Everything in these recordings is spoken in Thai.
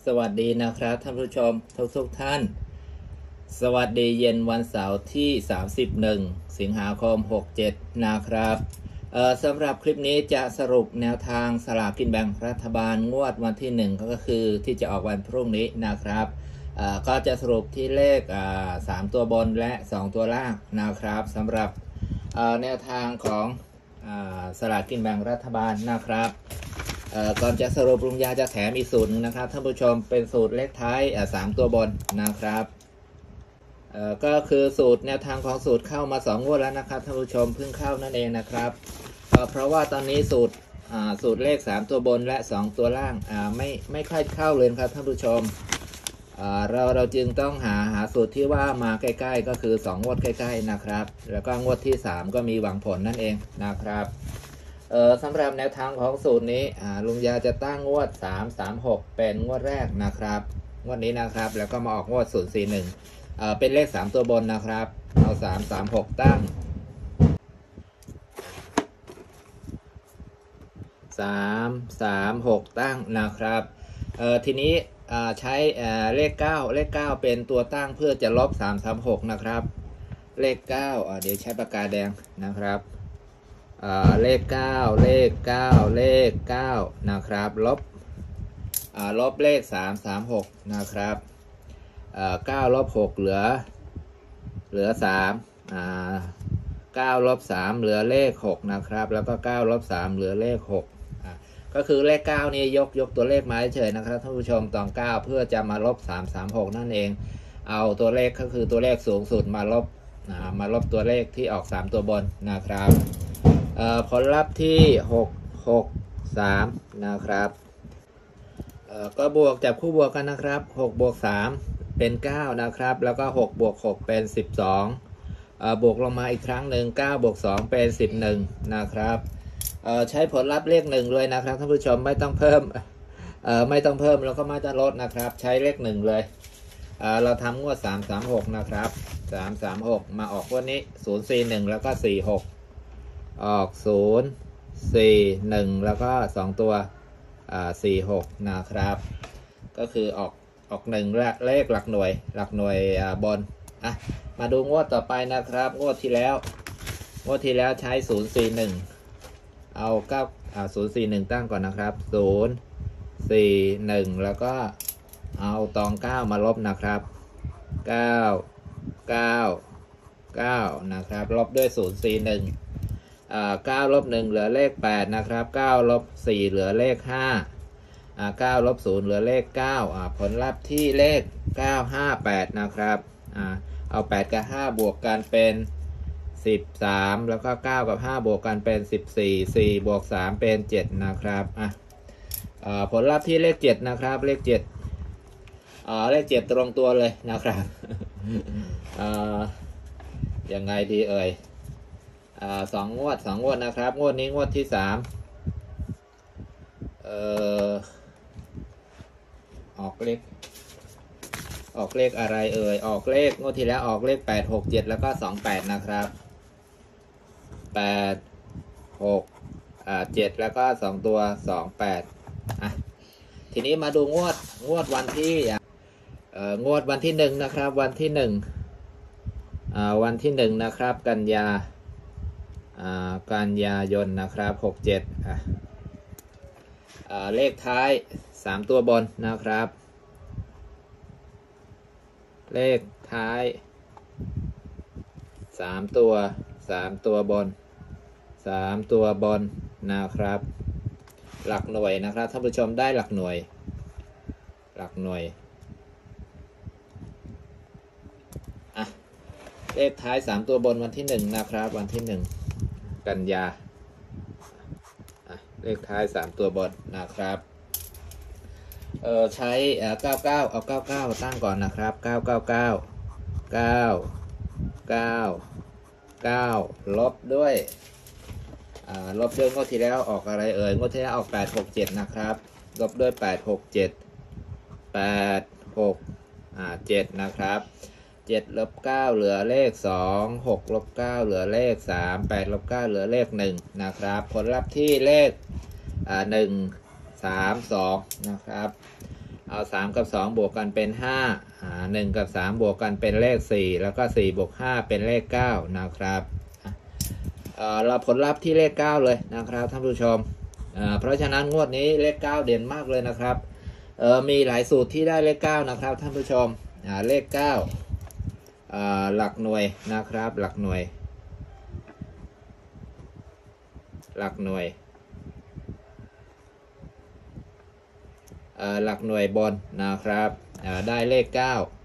สวัสดีนะครับท่านผู้ชมทุกท่านสวัสดีเย็นวันเสาร์ที่31สิงหาคม67นะครับสำหรับคลิปนี้จะสรุปแนวทางสลากกินแบ่งรัฐบาลงวดวันที่1ก็คือที่จะออกวันพรุ่งนี้นะครับก็จะสรุปที่เลข3ตัวบนและ2ตัวล่างนะครับสำหรับแนวทางของสลากกินแบ่งรัฐบาลนะครับก่อนจะสรุปลุงยาจะแถมอีกสูตรนึงนะครับท่านผู้ชมเป็นสูตรเลขท้าย3ตัวบนนะครับก็คือสูตรแนวทางของสูตรเข้ามา2 งวดแล้วนะครับท่านผู้ชมเพิ่งเข้านั่นเองนะครับเพราะว่าตอนนี้สูตรเลข3ตัวบนและ2ตัวล่างไม่ค่อยเข้าเลยครับท่านผู้ชมเราจึงต้องหาสูตรที่ว่ามาใกล้ๆก็คือ2 งวดใกล้ๆนะครับแล้วก็งวดที่3ก็มีหวังผลนั่นเองนะครับสำหรับแนวทางของสูตรนี้ลุงยาจะตั้งงวด336เป็นงวดแรกนะครับงวดนี้นะครับแล้วก็มาออกงวด041เป็นเลข3ตัวบนนะครับเอา336ตั้ง336ตั้งนะครับทีนี้ใช้เลข9เป็นตัวตั้งเพื่อจะลบ336นะครับเลข9เดี๋ยวใช้ปากกาแดงนะครับเลข9นะครับลบเลข336นะครับ9 ลบ 6เหลือ3 9 ลบ 3เหลือเลข6นะครับแล้วก็9 ลบ 3เหลือเลข6ก็คือเลข9นี่ยกตัวเลขมาเฉยนะครับท่านผู้ชมตอง9เพื่อจะมาลบ336นั่นเองเอาตัวเลขก็คือตัวเลขสูงสุดมาลบตัวเลขที่ออก3ตัวบนนะครับผลลัพธ์ที่663นะครับก็บวกจับคู่บวกกันนะครับ6 บวก 3เป็น9นะครับแล้วก็6 บวก 6เป็น12บวกลงมาอีกครั้งหนึ่ง9 บวก 2เป็น11นะครับใช้ผลลัพธ์เลข1เลยนะครับท่านผู้ชมไม่ต้องเพิ่มแล้วก็ไม่ต้องลดนะครับใช้เลข1เลยเราทำงวด336นะครับ336มาออกวันนี้041แล้วก็46ออก041แล้วก็2ตัว46นะครับก็คือออก1เลขหลักหน่วยบนมาดูงวดต่อไปนะครับงวดที่แล้วใช้041เอา041ตั้งก่อนนะครับ041แล้วก็เอาตอง9มาลบนะครับ9นะครับลบด้วย041 9 ลบ 1เหลือเลข8นะครับ9 ลบ 4เหลือเลข5 9 ลบ 0เหลือเลข9ผลลัพธ์ที่เลข958นะครับเอา8กับ5บวกกันเป็น13แล้วก็9กับ5บวกกันเป็น14 4 บวก 3เป็น7นะครับผลลัพธ์ที่เลข7นะครับเลข7ตรงตัวเลยนะครับยังไงดีเอ่ย2 งวดนะครับงวดนี้งวดที่3ออกเลขอะไรเอ่ยออกเลขงวดที่แล้วออกเลข8 6 7แล้วก็28นะครับ8 6 7แล้วก็2ตัว28ทีนี้มาดูงวดวันที่งวดวันที่1นะครับวันที่1นะครับกันยายนนะครับ67เลขท้าย3ตัวบนนะครับเลขท้าย3ตัวบนนะครับหลักหน่วยนะครับท่านผู้ชมได้หลักหน่วยเลขท้าย3ตัวบนวันที่1นะครับวันที่1กันยาเลขท้าย3ตัวบนนะครับใช้99เอา99ตั้งก่อนนะครับ9ลบด้วยงวดที่แล้วออกอะไรเอ่ยงวดที่แล้วออก8 6 7นะครับลบด้วย8 6 7 8 6 7นะครับ7 ลบ 9เหลือเลข2 6 ลบ 9เหลือเลข3 8 ลบ 9เหลือเลข1นะครับผลลัพธ์ที่เลข1 3 2นะครับเอา3กับ2บวกกันเป็น5 1กับ3บวกกันเป็นเลข4แล้วก็4บวก5เป็นเลข9นะครับเราผลลัพธ์ที่เลข9เลยนะครับท่านผู้ชมเพราะฉะนั้นงวดนี้เลข9เด่นมากเลยนะครับมีหลายสูตรที่ได้เลข9นะครับท่านผู้ชมเลข9หลักหน่วยนะครับหลักหน่วยหลักหน่วยบนนะครับได้เลข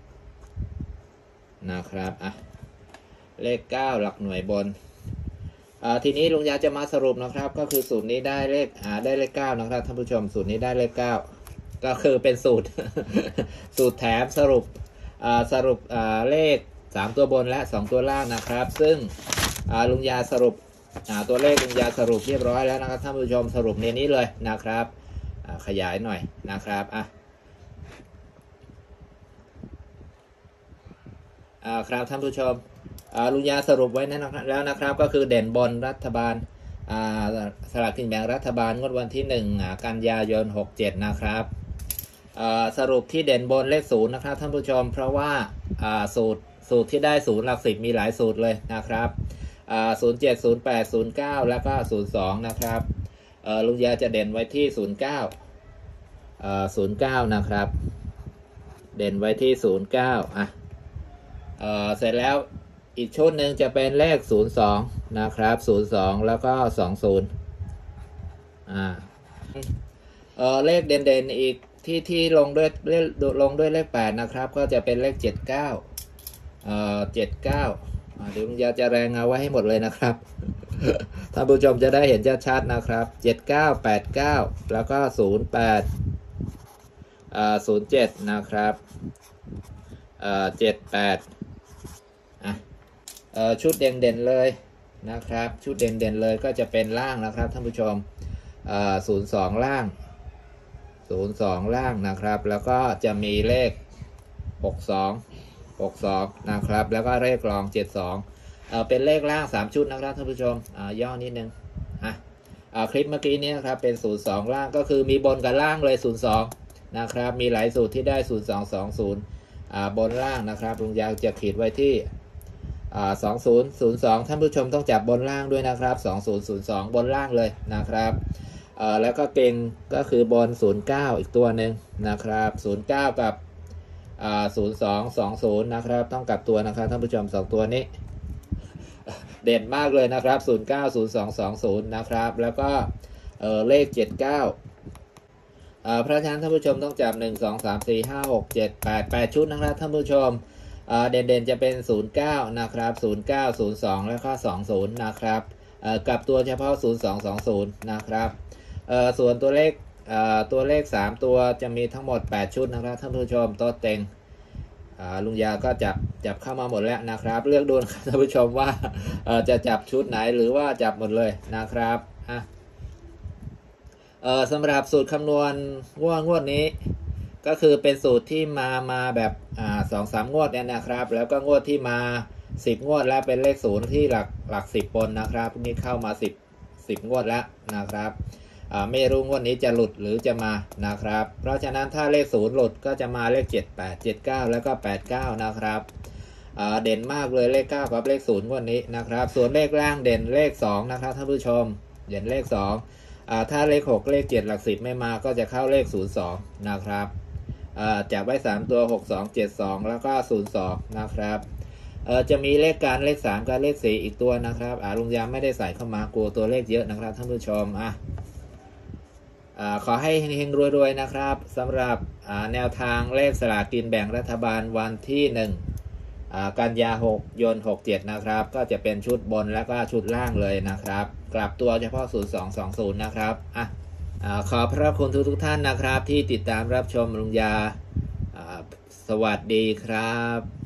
9นะครับเลข9หลักหน่วยบนทีนี้ลุงยาจะมาสรุปนะครับก็คือสูตรนี้ได้เลข9นะครับท่านผู้ชมสูตรนี้ได้เลข9ก็คือเป็นสูตร สูตรแถมสรุปเลข3ตัวบนและ2ตัวล่างนะครับซึ่งลุงยาสรุปตัวเลขลุงยาสรุปเรียบร้อยแล้วนะครับท่านผู้ชมสรุปในนี้เลยนะครับขยายหน่อยนะครับครับท่านผู้ชมลุงยาสรุปไว้แล้วนะครับก็คือเด่นบนรัฐบาลสลากกินแบ่งรัฐบาลงวดวันที่1กันยายน67นะครับสรุปที่เด่นบนเลข0นะครับท่านผู้ชมเพราะว่าสูตรที่ได้0หลัก10มีหลายสูตรเลยนะครับ07 08 09แล้วก็02นะครับลุงยาจะเด่นไว้ที่09นะครับเด่นไว้ที่09เสร็จแล้วอีกชุดหนึ่งจะเป็นเลข02นะครับ02แล้วก็20เลขเด่นๆอีกที่ลงด้วยเลข8นะครับก็จะเป็นเลข7979เดี๋ยวลุงยาจะแรงเอาไว้ให้หมดเลยนะครับ ท่านผู้ชมจะได้เห็นชัดๆนะครับ79 89แล้วก็08 07นะครับ78ชุดเด่นๆเลยนะครับชุดเด่นๆเลยก็จะเป็นล่างนะครับท่านผู้ชม02ล่างนะครับแล้วก็จะมีเลข62นะครับแล้วก็เลขรอง72เป็นเลขล่าง3ชุดนะครับท่านผู้ชมย่อนิดนึงคลิปเมื่อกี้นี้นะครับเป็น02ล่างก็คือมีบนกับล่างเลย02นะครับมีหลายสูตรที่ได้0220บนล่างนะครับลุงยาจะขีดไว้ที่2002ท่านผู้ชมต้องจับบนล่างด้วยนะครับ2002บนล่างเลยนะครับแล้วก็เก่งก็คือบน09อีกตัวหนึ่งนะครับ09กับ0220นะครับต้องกลับตัวนะครับท่านผู้ชม2ตัวนี้ เด่นมากเลยนะครับ090220นะครับแล้วก็เลข79เพราะฉะนั้นท่านผู้ชมต้องจับ1 2 3 4 5 6 7 8ชุดนะครับท่านผู้ชมเด่นจะเป็น09นะครับ09 02แล้วก็20นะครับกลับตัวเฉพาะ0220นะครับส่วนตัวเลข3ตัวจะมีทั้งหมด8ชุดนะครับท่านผู้ชมโต๊ะเต็งลุงยาก็จับเข้ามาหมดแล้วนะครับเลือกดูนะครับท่านผู้ชมว่าจะจับชุดไหนหรือว่าจับหมดเลยนะครับสำหรับสูตรคำนวณงวดนี้ก็คือเป็นสูตรที่มาแบบ2-3 งวดเนี่ยนะครับแล้วก็งวดที่มา10 งวดแล้วเป็นเลข0ที่หลัก10บนนะครับนี่เข้ามา10 งวดแล้วนะครับไม่รู้งวดนี้จะหลุดหรือจะมานะครับเพราะฉะนั้นถ้าเลข0หลุดก็จะมาเลข78 79แล้วก็89นะครับเด่นมากเลยเลข9กับเลข0งวดนี้นะครับส่วนเลขล่างเด่นเลข2นะครับท่านผู้ชมเด่นเลข2ถ้าเลข6เลข7หลัก10ไม่มาก็จะเข้าเลข02นะครับจับไว้3ตัว62 72แล้วก็02นะครับจะมีเลขการเลข3กับเลข4อีกตัวนะครับลุงยามไม่ได้ใส่เข้ามากลัวตัวเลขเยอะนะครับท่านผู้ชมขอให้เฮงๆรวยๆนะครับสำหรับแนวทางเลขสลากกินแบ่งรัฐบาลวันที่1กันยายน67นะครับก็จะเป็นชุดบนแล้วก็ชุดล่างเลยนะครับกลับตัวเฉพาะ0220นะครับขอพระคุณทุกท่านนะครับที่ติดตามรับชมลุงยาสวัสดีครับ